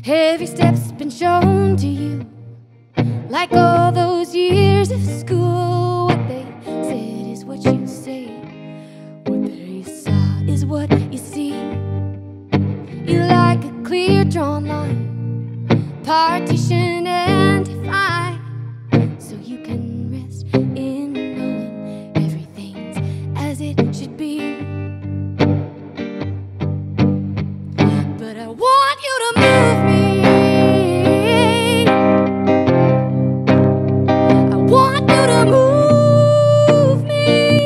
Every step's been shown to you, like all those years of school. What they said is what you say, what they saw is what you see. You like a clear drawn line, partition and defined, so you can rest in knowing everything's as it should be. But I want you to move me. I want you to move me.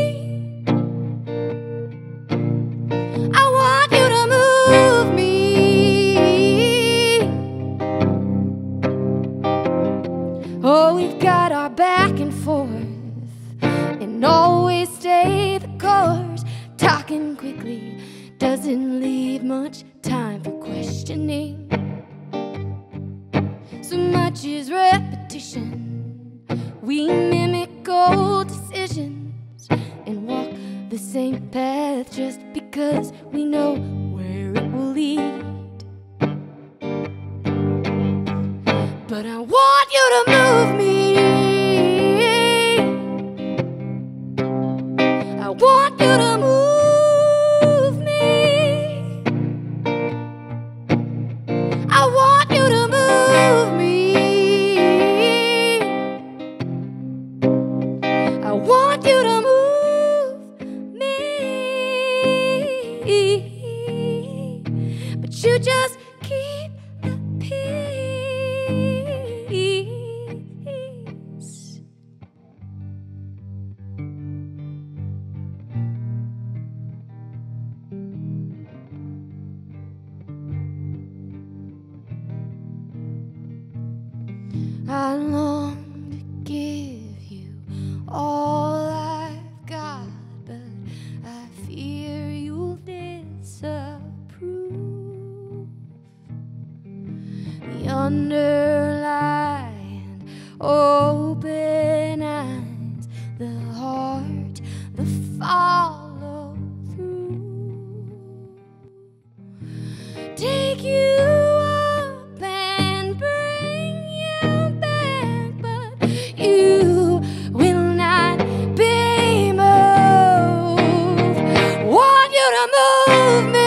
I want you to move me. Oh, we've got our back and forth and always stay the course. Talking quickly doesn't leave much time for questioning. So much is repetition. We mimic old decisions and walk the same path just because we know where it will lead. But I want you to move me. I want you to move me. I want you to move me. I want you to move me. But you just keep the peace. I long to give you all I've got, but I fear you'll disapprove. The underlying open eyes, the heart, the follow through. Take you up and bring you back, but you will not be moved. Want you to move me.